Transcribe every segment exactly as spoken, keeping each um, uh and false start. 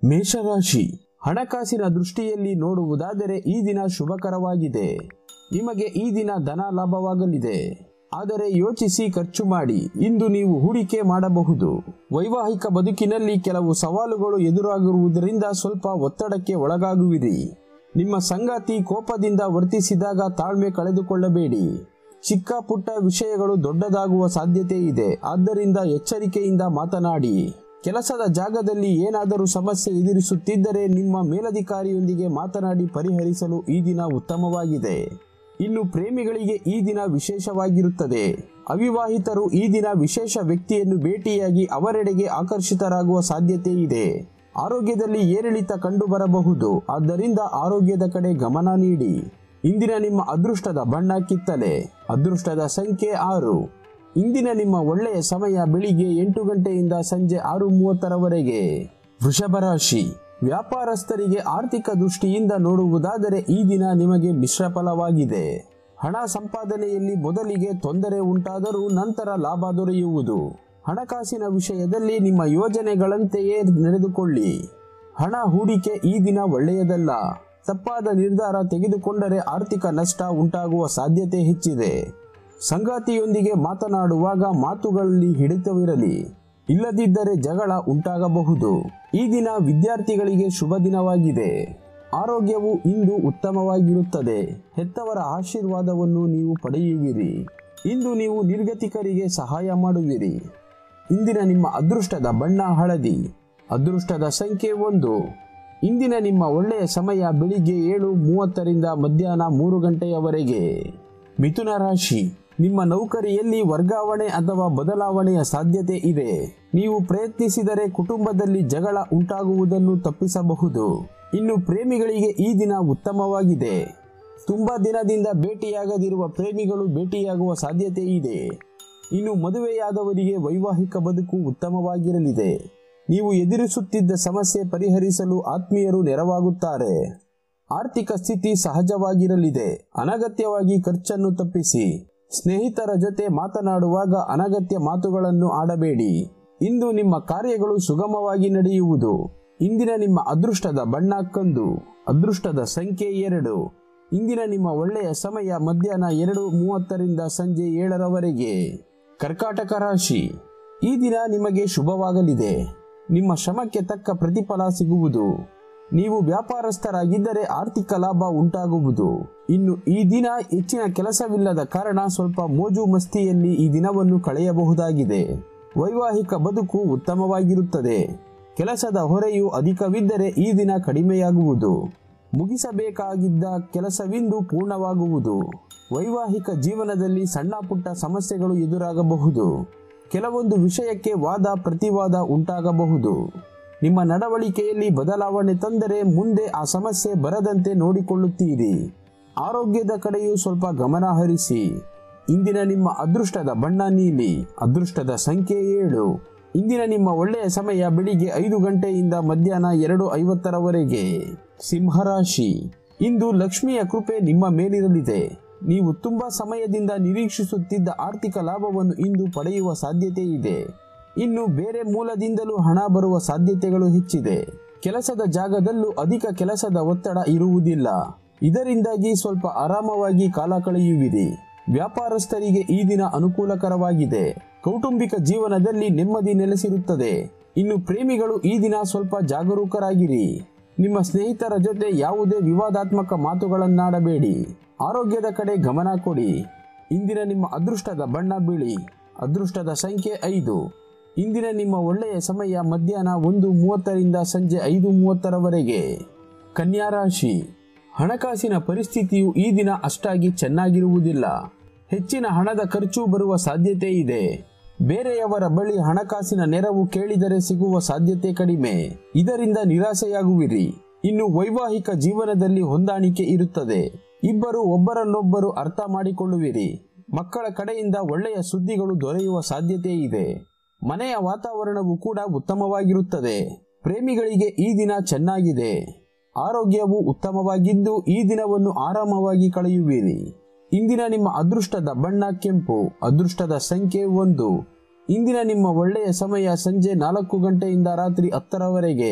ಮೇಷರಾಶಿ, ಹಣಕಾಸಿನ ದೃಷ್ಟಿಯಲ್ಲಿ ನೋಡುವುದಾದರೆ ಈ ದಿನ ಶುಭಕರವಾಗಿದೆ. ನಿಮಗೆ ಈ ದಿನ ಧನ ಲಾಭವಾಗಲಿದೆ. ಆದರೆ ಯೋಚಿಸಿ ಖರ್ಚು ಮಾಡಿ. ಇಂದು ನೀವು ಹೂಡಿಕೆ ಮಾಡಬಹುದು. ವೈವಾಹಿಕ ಬದುಕಿನಲ್ಲಿ ಕೆಲವು ಸವಾಲುಗಳು ಎದುರಾಗಿರುವುದರಿಂದ ಸ್ವಲ್ಪ ಒತ್ತಡಕ್ಕೆ ಒಳಗಾಗುವಿರಿ. ನಿಮ್ಮ ಸಂಗಾತಿ ಕೋಪದಿಂದ ವರ್ತಿಸಿದಾಗ ತಾಳ್ಮೆ ಕಳೆದುಕೊಳ್ಳಬೇಡಿ. ಚಿಕ್ಕ ಪುಟ್ಟ ವಿಷಯಗಳು ದೊಡ್ಡದಾಗುವ ಸಾಧ್ಯತೆ ಇದೆ. ಆದ್ದರಿಂದ ಎಚ್ಚರಿಕೆಯಿಂದ ಮಾತನಾಡಿ. ಕೆಲಸದ ಜಾಗದಲ್ಲಿ ಏನಾದರೂ ಸಮಸ್ಯೆ ಎದುರಿಸುತ್ತಿದ್ದರೆ ನಿಮ್ಮ ಮೇಲಧಿಕಾರಿಯೊಂದಿಗೆ ಮಾತನಾಡಿ ಪರಿಹರಿಸಲು ಈ ದಿನ ಉತ್ತಮವಾಗಿದೆ. ಇನ್ನು ಪ್ರೇಮಿಗಳಿಗೆ ಈ ದಿನ ವಿಶೇಷವಾಗಿರುತ್ತದೆ. ಅವಿವಾಹಿತರು ಈ ದಿನ ವಿಶೇಷ ವ್ಯಕ್ತಿಯನ್ನು ಭೇಟಿಯಾಗಿ ಅವರೆಡೆಗೆ ಆಕರ್ಷಿತರಾಗುವ ಸಾಧ್ಯತೆ ಇದೆ. ಆರೋಗ್ಯದಲ್ಲಿ ಏರಿಳಿತ ಕಂಡುಬರಬಹುದು. ಆದ್ದರಿಂದ ಆರೋಗ್ಯದ ಕಡೆ ಗಮನ ನೀಡಿ. ಇಂದಿನ ನಿಮ್ಮ ಅದೃಷ್ಟದ ಬಣ್ಣ ಕಿತ್ತಳೆ. ಅದೃಷ್ಟದ ಸಂಖ್ಯೆ ಆರು. ಇಂದಿನ ನಿಮ್ಮ ಒಳ್ಳೆಯ ಸಮಯ ಬೆಳಿಗ್ಗೆ ಎಂಟು ಗಂಟೆಯಿಂದ ಸಂಜೆ ಆರು ಮೂವತ್ತರವರೆಗೆ. ವೃಷಭ ರಾಶಿ, ವ್ಯಾಪಾರಸ್ಥರಿಗೆ ಆರ್ಥಿಕ ದೃಷ್ಟಿಯಿಂದ ನೋಡುವುದಾದರೆ ಈ ದಿನ ನಿಮಗೆ ಮಿಶ್ರ ಫಲವಾಗಿದೆ. ಹಣ ಸಂಪಾದನೆಯಲ್ಲಿ ಮೊದಲಿಗೆ ತೊಂದರೆ ಉಂಟಾದರೂ ನಂತರ ಲಾಭ ದೊರೆಯುವುದು. ಹಣಕಾಸಿನ ವಿಷಯದಲ್ಲಿ ನಿಮ್ಮ ಯೋಜನೆಗಳಂತೆಯೇ ನಡೆದುಕೊಳ್ಳಿ. ಹಣ ಹೂಡಿಕೆ ಈ ದಿನ ಒಳ್ಳೆಯದಲ್ಲ. ತಪ್ಪಾದ ನಿರ್ಧಾರ ತೆಗೆದುಕೊಂಡರೆ ಆರ್ಥಿಕ ನಷ್ಟ ಉಂಟಾಗುವ ಸಾಧ್ಯತೆ ಹೆಚ್ಚಿದೆ. ಸಂಗಾತಿಯೊಂದಿಗೆ ಮಾತನಾಡುವಾಗ ಮಾತುಗಳಲ್ಲಿ ಹಿಡಿತವಿರಲಿ. ಇಲ್ಲದಿದ್ದರೆ ಜಗಳ ಉಂಟಾಗಬಹುದು. ಈ ದಿನ ವಿದ್ಯಾರ್ಥಿಗಳಿಗೆ ಶುಭ ದಿನವಾಗಿದೆ. ಆರೋಗ್ಯವು ಇಂದು ಉತ್ತಮವಾಗಿರುತ್ತದೆ. ಹೆತ್ತವರ ಆಶೀರ್ವಾದವನ್ನು ನೀವು ಪಡೆಯುವಿರಿ. ಇಂದು ನೀವು ನಿರ್ಗತಿಕರಿಗೆ ಸಹಾಯ ಮಾಡುವಿರಿ. ಇಂದಿನ ನಿಮ್ಮ ಅದೃಷ್ಟದ ಬಣ್ಣ ಹಳದಿ. ಅದೃಷ್ಟದ ಸಂಖ್ಯೆ ಒಂದು. ಇಂದಿನ ನಿಮ್ಮ ಒಳ್ಳೆಯ ಸಮಯ ಬೆಳಿಗ್ಗೆ ಏಳು ಮೂವತ್ತರಿಂದ ಮಧ್ಯಾಹ್ನ ಮೂರು ಗಂಟೆಯವರೆಗೆ. ಮಿಥುನ ರಾಶಿ, ನಿಮ್ಮ ನೌಕರಿಯಲ್ಲಿ ವರ್ಗಾವಣೆ ಅಥವಾ ಬದಲಾವಣೆಯ ಸಾಧ್ಯತೆ ಇದೆ. ನೀವು ಪ್ರಯತ್ನಿಸಿದರೆ ಕುಟುಂಬದಲ್ಲಿ ಜಗಳ ಉಂಟಾಗುವುದನ್ನು ತಪ್ಪಿಸಬಹುದು. ಇನ್ನು ಪ್ರೇಮಿಗಳಿಗೆ ಈ ದಿನ ಉತ್ತಮವಾಗಿದೆ. ತುಂಬಾ ದಿನದಿಂದ ಭೇಟಿಯಾಗದಿರುವ ಪ್ರೇಮಿಗಳು ಭೇಟಿಯಾಗುವ ಸಾಧ್ಯತೆ ಇದೆ. ಇನ್ನು ಮದುವೆಯಾದವರಿಗೆ ವೈವಾಹಿಕ ಬದುಕು ಉತ್ತಮವಾಗಿರಲಿದೆ. ನೀವು ಎದುರಿಸುತ್ತಿದ್ದ ಸಮಸ್ಯೆ ಪರಿಹರಿಸಲು ಆತ್ಮೀಯರು ನೆರವಾಗುತ್ತಾರೆ. ಆರ್ಥಿಕ ಸ್ಥಿತಿ ಸಹಜವಾಗಿರಲಿದೆ. ಅನಗತ್ಯವಾಗಿ ಖರ್ಚನ್ನು ತಪ್ಪಿಸಿ. ಸ್ನೇಹಿತರ ಜೊತೆ ಮಾತನಾಡುವಾಗ ಅನಗತ್ಯ ಮಾತುಗಳನ್ನು ಆಡಬೇಡಿ. ಇಂದು ನಿಮ್ಮ ಕಾರ್ಯಗಳು ಸುಗಮವಾಗಿ ನಡೆಯುವುದು. ಇಂದಿನ ನಿಮ್ಮ ಅದೃಷ್ಟದ ಬಣ್ಣ ಕಂದು. ಅದೃಷ್ಟದ ಸಂಖ್ಯೆ ಎರಡು. ಇಂದಿನ ನಿಮ್ಮ ಒಳ್ಳೆಯ ಸಮಯ ಮಧ್ಯಾಹ್ನ ಎರಡು ಮೂವತ್ತರಿಂದ ಸಂಜೆ ಏಳರವರೆಗೆ. ಕರ್ಕಾಟಕ ರಾಶಿ, ಈ ದಿನ ನಿಮಗೆ ಶುಭವಾಗಲಿದೆ. ನಿಮ್ಮ ಶ್ರಮಕ್ಕೆ ತಕ್ಕ ಪ್ರತಿಫಲ ಸಿಗುವುದು. ನೀವು ವ್ಯಾಪಾರಸ್ಥರಾಗಿದ್ದರೆ ಆರ್ಥಿಕ ಲಾಭ ಉಂಟಾಗುವುದು. ಇನ್ನು ಈ ದಿನ ಹೆಚ್ಚಿನ ಕೆಲಸವಿಲ್ಲದ ಕಾರಣ ಸ್ವಲ್ಪ ಮೋಜು ಮಸ್ತಿಯಲ್ಲಿ ಈ ದಿನವನ್ನು ಕಳೆಯಬಹುದಾಗಿದೆ. ವೈವಾಹಿಕ ಬದುಕು ಉತ್ತಮವಾಗಿರುತ್ತದೆ. ಕೆಲಸದ ಹೊರೆಯು ಅಧಿಕವಿದ್ದರೆ ಈ ದಿನ ಕಡಿಮೆಯಾಗುವುದು. ಮುಗಿಸಬೇಕಾಗಿದ್ದ ಕೆಲಸವಿಂದು ಪೂರ್ಣವಾಗುವುದು. ವೈವಾಹಿಕ ಜೀವನದಲ್ಲಿ ಸಣ್ಣ ಪುಟ್ಟ ಸಮಸ್ಯೆಗಳು ಎದುರಾಗಬಹುದು. ಕೆಲವೊಂದು ವಿಷಯಕ್ಕೆ ವಾದ ಪ್ರತಿವಾದ ಉಂಟಾಗಬಹುದು. ನಿಮ್ಮ ನಡವಳಿಕೆಯಲ್ಲಿ ಬದಲಾವಣೆ ತಂದರೆ ಮುಂದೆ ಆ ಸಮಸ್ಯೆ ಬರದಂತೆ ನೋಡಿಕೊಳ್ಳುತ್ತೀರಿ. ಆರೋಗ್ಯದ ಕಡೆಯೂ ಸ್ವಲ್ಪ ಗಮನ ಹರಿಸಿ. ಇಂದಿನ ನಿಮ್ಮ ಅದೃಷ್ಟದ ಬಣ್ಣ ನೀಲಿ. ಅದೃಷ್ಟದ ಸಂಖ್ಯೆ ಏಳು. ಇಂದಿನ ನಿಮ್ಮ ಒಳ್ಳೆಯ ಸಮಯ ಬೆಳಿಗ್ಗೆ ಐದು ಗಂಟೆಯಿಂದ ಮಧ್ಯಾಹ್ನ ಎರಡು ಐವತ್ತರವರೆಗೆ. ಸಿಂಹರಾಶಿ, ಇಂದು ಲಕ್ಷ್ಮಿಯ ಕೃಪೆ ನಿಮ್ಮ ಮೇಲಿರಲಿದೆ. ನೀವು ತುಂಬಾ ಸಮಯದಿಂದ ನಿರೀಕ್ಷಿಸುತ್ತಿದ್ದ ಆರ್ಥಿಕ ಲಾಭವನ್ನು ಇಂದು ಪಡೆಯುವ ಸಾಧ್ಯತೆ ಇದೆ. ಇನ್ನು ಬೇರೆ ಮೂಲದಿಂದಲೂ ಹಣ ಬರುವ ಸಾಧ್ಯತೆಗಳು ಹೆಚ್ಚಿದೆ. ಕೆಲಸದ ಜಾಗದಲ್ಲೂ ಅಧಿಕ ಕೆಲಸದ ಒತ್ತಡ ಇರುವುದಿಲ್ಲ. ಇದರಿಂದಾಗಿ ಸ್ವಲ್ಪ ಆರಾಮವಾಗಿ ಕಾಲ ಕಳೆಯುವಿರಿ. ವ್ಯಾಪಾರಸ್ಥರಿಗೆ ಈ ದಿನ ಅನುಕೂಲಕರವಾಗಿದೆ. ಕೌಟುಂಬಿಕ ಜೀವನದಲ್ಲಿ ನೆಮ್ಮದಿ ನೆಲೆಸಿರುತ್ತದೆ. ಇನ್ನು ಪ್ರೇಮಿಗಳು ಈ ದಿನ ಸ್ವಲ್ಪ ಜಾಗರೂಕರಾಗಿರಿ. ನಿಮ್ಮ ಸ್ನೇಹಿತರ ಜೊತೆ ಯಾವುದೇ ವಿವಾದಾತ್ಮಕ ಮಾತುಗಳನ್ನಾಡಬೇಡಿ. ಆರೋಗ್ಯದ ಕಡೆ ಗಮನ ಕೊಡಿ. ಇಂದಿನ ನಿಮ್ಮ ಅದೃಷ್ಟದ ಬಣ್ಣ ಬಿಳಿ. ಅದೃಷ್ಟದ ಸಂಖ್ಯೆ ಐದು. ಇಂದಿನ ನಿಮ್ಮ ಒಳ್ಳೆಯ ಸಮಯ ಮಧ್ಯಾಹ್ನ ಒಂದು ಮೂವತ್ತರಿಂದ ಸಂಜೆ ಐದು ಮೂವತ್ತರವರೆಗೆ. ಕನ್ಯಾ ರಾಶಿ, ಹಣಕಾಸಿನ ಪರಿಸ್ಥಿತಿಯು ಈ ದಿನ ಅಷ್ಟಾಗಿ ಚೆನ್ನಾಗಿರುವುದಿಲ್ಲ. ಹೆಚ್ಚಿನ ಹಣದ ಖರ್ಚು ಬರುವ ಸಾಧ್ಯತೆ ಇದೆ. ಬೇರೆಯವರ ಬಳಿ ಹಣಕಾಸಿನ ನೆರವು ಕೇಳಿದರೆ ಸಿಗುವ ಸಾಧ್ಯತೆ ಕಡಿಮೆ. ಇದರಿಂದ ನಿರಾಸೆಯಾಗುವಿರಿ. ಇನ್ನು ವೈವಾಹಿಕ ಜೀವನದಲ್ಲಿ ಹೊಂದಾಣಿಕೆ ಇರುತ್ತದೆ. ಇಬ್ಬರು ಒಬ್ಬರನ್ನೊಬ್ಬರು ಅರ್ಥ ಮಾಡಿಕೊಳ್ಳುವಿರಿ. ಮಕ್ಕಳ ಕಡೆಯಿಂದ ಒಳ್ಳೆಯ ಸುದ್ದಿಗಳು ದೊರೆಯುವ ಸಾಧ್ಯತೆ ಇದೆ. ಮನೆಯ ವಾತಾವರಣವು ಕೂಡ ಉತ್ತಮವಾಗಿರುತ್ತದೆ. ಪ್ರೇಮಿಗಳಿಗೆ ಈ ದಿನ ಚೆನ್ನಾಗಿದೆ. ಆರೋಗ್ಯವು ಉತ್ತಮವಾಗಿದ್ದು ಈ ದಿನವನ್ನು ಆರಾಮವಾಗಿ ಕಳೆಯುವಿರಿ. ಇಂದಿನ ನಿಮ್ಮ ಅದೃಷ್ಟದ ಬಣ್ಣ ಕೆಂಪು. ಅದೃಷ್ಟದ ಸಂಖ್ಯೆ ಒಂದು. ಇಂದಿನ ನಿಮ್ಮ ಒಳ್ಳೆಯ ಸಮಯ ಸಂಜೆ ನಾಲ್ಕು ಗಂಟೆಯಿಂದ ರಾತ್ರಿ ಹತ್ತರವರೆಗೆ.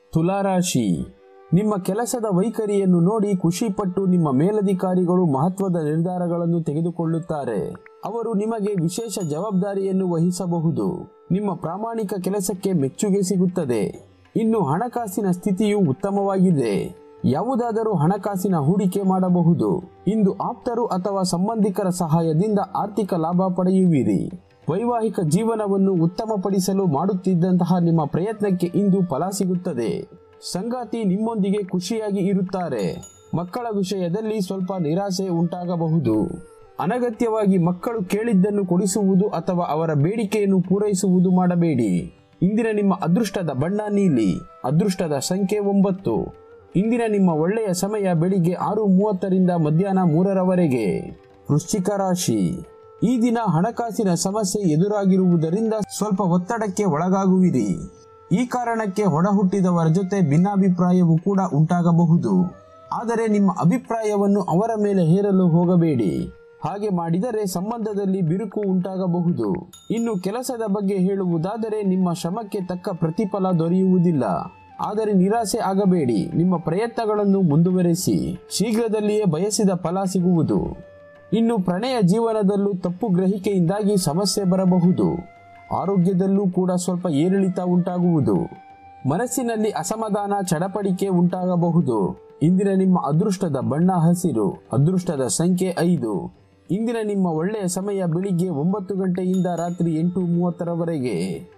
ತುಲಾರಾಶಿ, ನಿಮ್ಮ ಕೆಲಸದ ವೈಖರಿಯನ್ನು ನೋಡಿ ಖುಷಿಪಟ್ಟು ನಿಮ್ಮ ಮೇಲಧಿಕಾರಿಗಳು ಮಹತ್ವದ ನಿರ್ಧಾರಗಳನ್ನು ತೆಗೆದುಕೊಳ್ಳುತ್ತಾರೆ. ಅವರು ನಿಮಗೆ ವಿಶೇಷ ಜವಾಬ್ದಾರಿಯನ್ನು ವಹಿಸಬಹುದು. ನಿಮ್ಮ ಪ್ರಾಮಾಣಿಕ ಕೆಲಸಕ್ಕೆ ಮೆಚ್ಚುಗೆ ಸಿಗುತ್ತದೆ. ಇನ್ನು ಹಣಕಾಸಿನ ಸ್ಥಿತಿಯು ಉತ್ತಮವಾಗಿದೆ. ಯಾವುದಾದರೂ ಹಣಕಾಸಿನ ಹೂಡಿಕೆ ಮಾಡಬಹುದು. ಇಂದು ಆಪ್ತರು ಅಥವಾ ಸಂಬಂಧಿಕರ ಸಹಾಯದಿಂದ ಆರ್ಥಿಕ ಲಾಭ ಪಡೆಯುವಿರಿ. ವೈವಾಹಿಕ ಜೀವನವನ್ನು ಉತ್ತಮಪಡಿಸಲು ಮಾಡುತ್ತಿದ್ದಂತಹ ನಿಮ್ಮ ಪ್ರಯತ್ನಕ್ಕೆ ಇಂದು ಫಲ ಸಿಗುತ್ತದೆ. ಸಂಗಾತಿ ನಿಮ್ಮೊಂದಿಗೆ ಖುಷಿಯಾಗಿ ಇರುತ್ತಾರೆ. ಮಕ್ಕಳ ವಿಷಯದಲ್ಲಿ ಸ್ವಲ್ಪ ನಿರಾಸೆ ಉಂಟಾಗಬಹುದು. ಅನಗತ್ಯವಾಗಿ ಮಕ್ಕಳು ಕೇಳಿದ್ದನ್ನು ಕೊಡಿಸುವುದು ಅಥವಾ ಅವರ ಬೇಡಿಕೆಯನ್ನು ಪೂರೈಸುವುದು ಮಾಡಬೇಡಿ. ಇಂದಿನ ನಿಮ್ಮ ಅದೃಷ್ಟದ ಬಣ್ಣ ನೀಲಿ. ಅದೃಷ್ಟದ ಸಂಖ್ಯೆ ಒಂಬತ್ತು. ಇಂದಿನ ನಿಮ್ಮ ಒಳ್ಳೆಯ ಸಮಯ ಬೆಳಿಗ್ಗೆ ಆರು ಮೂವತ್ತರಿಂದ ಮಧ್ಯಾಹ್ನ ಮೂರರವರೆಗೆ. ವೃಶ್ಚಿಕ ರಾಶಿ, ಈ ದಿನ ಹಣಕಾಸಿನ ಸಮಸ್ಯೆ ಎದುರಾಗಿರುವುದರಿಂದ ಸ್ವಲ್ಪ ಒತ್ತಡಕ್ಕೆ ಒಳಗಾಗುವಿರಿ. ಈ ಕಾರಣಕ್ಕೆ ಒಡಹುಟ್ಟಿದವರ ಜೊತೆ ಭಿನ್ನಾಭಿಪ್ರಾಯವು ಕೂಡ ಉಂಟಾಗಬಹುದು. ಆದರೆ ನಿಮ್ಮ ಅಭಿಪ್ರಾಯವನ್ನು ಅವರ ಮೇಲೆ ಹೇರಲು ಹೋಗಬೇಡಿ. ಹಾಗೆ ಮಾಡಿದರೆ ಸಂಬಂಧದಲ್ಲಿ ಬಿರುಕು ಉಂಟಾಗಬಹುದು. ಇನ್ನು ಕೆಲಸದ ಬಗ್ಗೆ ಹೇಳುವುದಾದರೆ ನಿಮ್ಮ ಶ್ರಮಕ್ಕೆ ತಕ್ಕ ಪ್ರತಿಫಲ ದೊರೆಯುವುದಿಲ್ಲ. ಆದರೆ ನಿರಾಸೆ ಆಗಬೇಡಿ. ನಿಮ್ಮ ಪ್ರಯತ್ನಗಳನ್ನು ಮುಂದುವರೆಸಿ. ಶೀಘ್ರದಲ್ಲಿಯೇ ಬಯಸಿದ ಫಲ ಸಿಗುವುದು. ಇನ್ನು ಪ್ರಣಯ ಜೀವನದಲ್ಲೂ ತಪ್ಪು ಗ್ರಹಿಕೆಯಿಂದಾಗಿ ಸಮಸ್ಯೆ ಬರಬಹುದು. ಆರೋಗ್ಯದಲ್ಲೂ ಕೂಡ ಸ್ವಲ್ಪ ಏರಿಳಿತ ಉಂಟಾಗುವುದು. ಮನಸ್ಸಿನಲ್ಲಿ ಅಸಮಾಧಾನ, ಚಡಪಡಿಕೆ ಉಂಟಾಗಬಹುದು. ಇಂದಿನ ನಿಮ್ಮ ಅದೃಷ್ಟದ ಬಣ್ಣ ಹಸಿರು. ಅದೃಷ್ಟದ ಸಂಖ್ಯೆ ಐದು. ಇಂದಿನ ನಿಮ್ಮ ಒಳ್ಳೆಯ ಸಮಯ ಬೆಳಿಗ್ಗೆ ಒಂಬತ್ತು ಗಂಟೆಯಿಂದ ರಾತ್ರಿ ಎಂಟು ಮೂವತ್ತರವರೆಗೆ.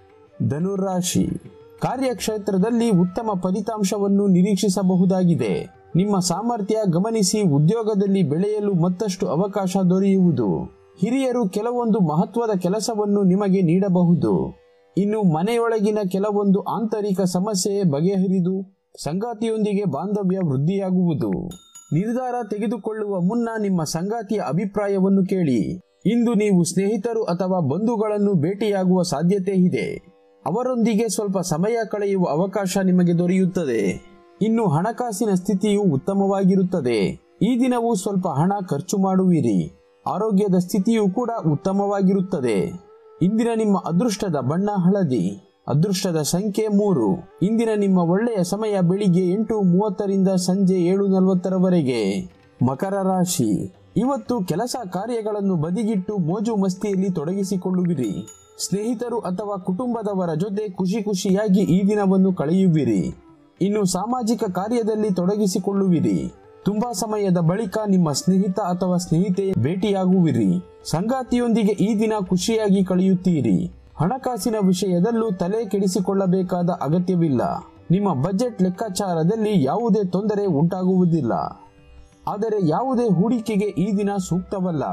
ಧನುರಾಶಿ, ಕಾರ್ಯಕ್ಷೇತ್ರದಲ್ಲಿ ಉತ್ತಮ ಫಲಿತಾಂಶವನ್ನು ನಿರೀಕ್ಷಿಸಬಹುದಾಗಿದೆ. ನಿಮ್ಮ ಸಾಮರ್ಥ್ಯ ಗಮನಿಸಿ ಉದ್ಯೋಗದಲ್ಲಿ ಬೆಳೆಯಲು ಮತ್ತಷ್ಟು ಅವಕಾಶ ದೊರೆಯುವುದು. ಹಿರಿಯರು ಕೆಲವೊಂದು ಮಹತ್ವದ ಕೆಲಸವನ್ನು ನಿಮಗೆ ನೀಡಬಹುದು. ಇನ್ನು ಮನೆಯೊಳಗಿನ ಕೆಲವೊಂದು ಆಂತರಿಕ ಸಮಸ್ಯೆ ಬಗೆಹರಿದು ಸಂಗಾತಿಯೊಂದಿಗೆ ಬಾಂಧವ್ಯ ವೃದ್ಧಿಯಾಗುವುದು. ನಿರ್ಧಾರ ತೆಗೆದುಕೊಳ್ಳುವ ಮುನ್ನ ನಿಮ್ಮ ಸಂಗಾತಿಯ ಅಭಿಪ್ರಾಯವನ್ನು ಕೇಳಿ. ಇಂದು ನೀವು ಸ್ನೇಹಿತರು ಅಥವಾ ಬಂಧುಗಳನ್ನು ಭೇಟಿಯಾಗುವ ಸಾಧ್ಯತೆ ಇದೆ. ಅವರೊಂದಿಗೆ ಸ್ವಲ್ಪ ಸಮಯ ಕಳೆಯುವ ಅವಕಾಶ ನಿಮಗೆ ದೊರೆಯುತ್ತದೆ. ಇನ್ನು ಹಣಕಾಸಿನ ಸ್ಥಿತಿಯು ಉತ್ತಮವಾಗಿರುತ್ತದೆ. ಈ ದಿನವೂ ಸ್ವಲ್ಪ ಹಣ ಖರ್ಚು ಮಾಡುವಿರಿ. ಆರೋಗ್ಯದ ಸ್ಥಿತಿಯೂ ಕೂಡ ಉತ್ತಮವಾಗಿರುತ್ತದೆ. ಇಂದಿನ ನಿಮ್ಮ ಅದೃಷ್ಟದ ಬಣ್ಣ ಹಳದಿ. ಅದೃಷ್ಟದ ಸಂಖ್ಯೆ ಮೂರು. ಇಂದಿನ ನಿಮ್ಮ ಒಳ್ಳೆಯ ಸಮಯ ಬೆಳಿಗ್ಗೆ ಎಂಟು ಮೂವತ್ತರಿಂದ ಸಂಜೆ ಏಳು ನಲವತ್ತರವರೆಗೆ. ಮಕರ ರಾಶಿ, ಇವತ್ತು ಕೆಲಸ ಕಾರ್ಯಗಳನ್ನು ಬದಿಗಿಟ್ಟು ಮೋಜು ಮಸ್ತಿಯಲ್ಲಿ ತೊಡಗಿಸಿಕೊಳ್ಳುವಿರಿ. ಸ್ನೇಹಿತರು ಅಥವಾ ಕುಟುಂಬದವರ ಜೊತೆ ಖುಷಿ ಖುಷಿಯಾಗಿ ಈ ದಿನವನ್ನು ಕಳೆಯುವಿರಿ. ಇನ್ನು ಸಾಮಾಜಿಕ ಕಾರ್ಯದಲ್ಲಿ ತೊಡಗಿಸಿಕೊಳ್ಳುವಿರಿ. ತುಂಬಾ ಸಮಯದ ಬಳಿಕ ನಿಮ್ಮ ಸ್ನೇಹಿತ ಅಥವಾ ಸ್ನೇಹಿತೆಯ ಭೇಟಿಯಾಗುವಿರಿ. ಸಂಗಾತಿಯೊಂದಿಗೆ ಈ ದಿನ ಖುಷಿಯಾಗಿ ಕಳೆಯುತ್ತೀರಿ. ಹಣಕಾಸಿನ ವಿಷಯದಲ್ಲೂ ತಲೆ ಕೆಡಿಸಿಕೊಳ್ಳಬೇಕಾದ ಅಗತ್ಯವಿಲ್ಲ. ನಿಮ್ಮ ಬಜೆಟ್ ಲೆಕ್ಕಾಚಾರದಲ್ಲಿ ಯಾವುದೇ ತೊಂದರೆ ಉಂಟಾಗುವುದಿಲ್ಲ. ಆದರೆ ಯಾವುದೇ ಹೂಡಿಕೆಗೆ ಈ ದಿನ ಸೂಕ್ತವಲ್ಲ.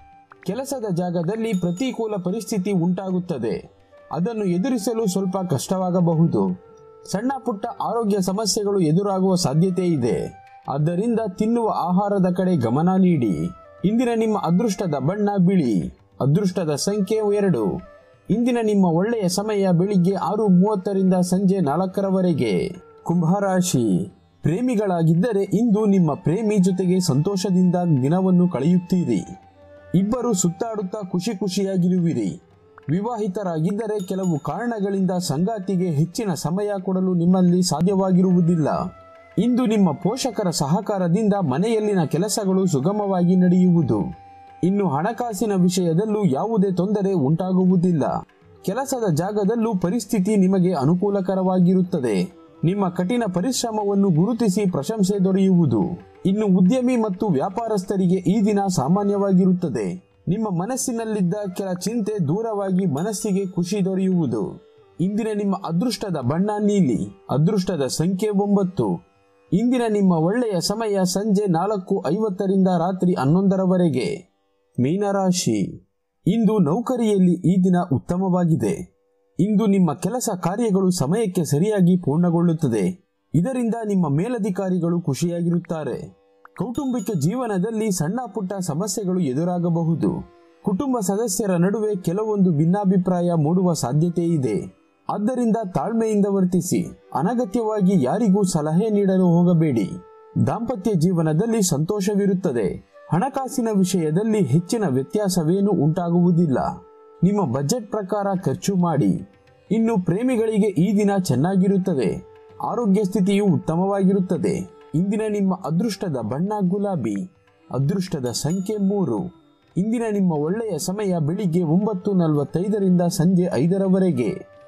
ಕೆಲಸದ ಜಾಗದಲ್ಲಿ ಪ್ರತಿಕೂಲ ಪರಿಸ್ಥಿತಿ ಉಂಟಾಗುತ್ತದೆ. ಅದನ್ನು ಎದುರಿಸಲು ಸ್ವಲ್ಪ ಕಷ್ಟವಾಗಬಹುದು. ಸಣ್ಣ ಪುಟ್ಟ ಆರೋಗ್ಯ ಸಮಸ್ಯೆಗಳು ಎದುರಾಗುವ ಸಾಧ್ಯತೆ ಇದೆ. ಆದ್ದರಿಂದ ತಿನ್ನುವ ಆಹಾರದ ಕಡೆ ಗಮನ ನೀಡಿ. ಇಂದಿನ ನಿಮ್ಮ ಅದೃಷ್ಟದ ಬಣ್ಣ ಬಿಳಿ. ಅದೃಷ್ಟದ ಸಂಖ್ಯೆ ಎರಡು. ಇಂದಿನ ನಿಮ್ಮ ಒಳ್ಳೆಯ ಸಮಯ ಬೆಳಿಗ್ಗೆ ಆರು ಮೂವತ್ತರಿಂದ ಸಂಜೆ ನಾಲ್ಕರವರೆಗೆ. ಕುಂಭರಾಶಿ, ಪ್ರೇಮಿಗಳಾಗಿದ್ದರೆ ಇಂದು ನಿಮ್ಮ ಪ್ರೇಮಿ ಜೊತೆಗೆ ಸಂತೋಷದಿಂದ ದಿನವನ್ನು ಕಳೆಯುತ್ತೀರಿ. ಇಬ್ಬರು ಸುತ್ತಾಡುತ್ತಾ ಖುಷಿ ಖುಷಿಯಾಗಿರುವಿರಿ. ವಿವಾಹಿತರಾಗಿದ್ದರೆ ಕೆಲವು ಕಾರಣಗಳಿಂದ ಸಂಗಾತಿಗೆ ಹೆಚ್ಚಿನ ಸಮಯ ಕೊಡಲು ನಿಮ್ಮಲ್ಲಿ ಸಾಧ್ಯವಾಗಿರುವುದಿಲ್ಲ. ಇಂದು ನಿಮ್ಮ ಪೋಷಕರ ಸಹಕಾರದಿಂದ ಮನೆಯಲ್ಲಿನ ಕೆಲಸಗಳು ಸುಗಮವಾಗಿ ನಡೆಯುವುದು. ಇನ್ನು ಹಣಕಾಸಿನ ವಿಷಯದಲ್ಲೂ ಯಾವುದೇ ತೊಂದರೆ ಉಂಟಾಗುವುದಿಲ್ಲ. ಕೆಲಸದ ಜಾಗದಲ್ಲೂ ಪರಿಸ್ಥಿತಿ ನಿಮಗೆ ಅನುಕೂಲಕರವಾಗಿರುತ್ತದೆ. ನಿಮ್ಮ ಕಠಿಣ ಪರಿಶ್ರಮವನ್ನು ಗುರುತಿಸಿ ಪ್ರಶಂಸೆ ದೊರೆಯುವುದು. ಇನ್ನು ಉದ್ಯಮಿ ಮತ್ತು ವ್ಯಾಪಾರಸ್ಥರಿಗೆ ಈ ದಿನ ಸಾಮಾನ್ಯವಾಗಿರುತ್ತದೆ. ನಿಮ್ಮ ಮನಸ್ಸಿನಲ್ಲಿದ್ದ ಕೆಲ ಚಿಂತೆ ದೂರವಾಗಿ ಮನಸ್ಸಿಗೆ ಖುಷಿ ದೊರೆಯುವುದು. ಇಂದಿನ ನಿಮ್ಮ ಅದೃಷ್ಟದ ಬಣ್ಣ ನೀಲಿ. ಅದೃಷ್ಟದ ಸಂಖ್ಯೆ ಒಂಬತ್ತು. ಇಂದಿನ ನಿಮ್ಮ ಒಳ್ಳೆಯ ಸಮಯ ಸಂಜೆ ನಾಲ್ಕು ಐವತ್ತರಿಂದ ರಾತ್ರಿ ಹನ್ನೊಂದರವರೆಗೆ. ಮೀನರಾಶಿ, ಇಂದು ನೌಕರಿಯಲ್ಲಿ ಈ ದಿನ ಉತ್ತಮವಾಗಿದೆ. ಇಂದು ನಿಮ್ಮ ಕೆಲಸ ಕಾರ್ಯಗಳು ಸಮಯಕ್ಕೆ ಸರಿಯಾಗಿ ಪೂರ್ಣಗೊಳ್ಳುತ್ತದೆ. ಇದರಿಂದ ನಿಮ್ಮ ಮೇಲಧಿಕಾರಿಗಳು ಖುಷಿಯಾಗಿರುತ್ತಾರೆ. ಕೌಟುಂಬಿಕ ಜೀವನದಲ್ಲಿ ಸಣ್ಣ ಪುಟ್ಟ ಸಮಸ್ಯೆಗಳು ಎದುರಾಗಬಹುದು. ಕುಟುಂಬ ಸದಸ್ಯರ ನಡುವೆ ಕೆಲವೊಂದು ಭಿನ್ನಾಭಿಪ್ರಾಯ ಮೂಡುವ ಸಾಧ್ಯತೆ ಇದೆ. ಆದ್ದರಿಂದ ತಾಳ್ಮೆಯಿಂದ ವರ್ತಿಸಿ. ಅನಗತ್ಯವಾಗಿ ಯಾರಿಗೂ ಸಲಹೆ ನೀಡಲು ಹೋಗಬೇಡಿ. ದಾಂಪತ್ಯ ಜೀವನದಲ್ಲಿ ಸಂತೋಷವಿರುತ್ತದೆ. ಹಣಕಾಸಿನ ವಿಷಯದಲ್ಲಿ ಹೆಚ್ಚಿನ ವ್ಯತ್ಯಾಸವೇನೂ ಉಂಟಾಗುವುದಿಲ್ಲ. ನಿಮ್ಮ ಬಜೆಟ್ ಪ್ರಕಾರ ಖರ್ಚು ಮಾಡಿ. ಇನ್ನು ಪ್ರೇಮಿಗಳಿಗೆ ಈ ದಿನ ಚೆನ್ನಾಗಿರುತ್ತದೆ. ಆರೋಗ್ಯ ಸ್ಥಿತಿಯು ಉತ್ತಮವಾಗಿರುತ್ತದೆ. ಇಂದಿನ ನಿಮ್ಮ ಅದೃಷ್ಟದ ಬಣ್ಣ ಗುಲಾಬಿ. ಅದೃಷ್ಟದ ಸಂಖ್ಯೆ ಮೂರು. ಇಂದಿನ ನಿಮ್ಮ ಒಳ್ಳೆಯ ಸಮಯ ಬೆಳಿಗ್ಗೆ ಒಂಬತ್ತು ನಲವತ್ತೈದರಿಂದ ಸಂಜೆ ಐದರವರೆಗೆ.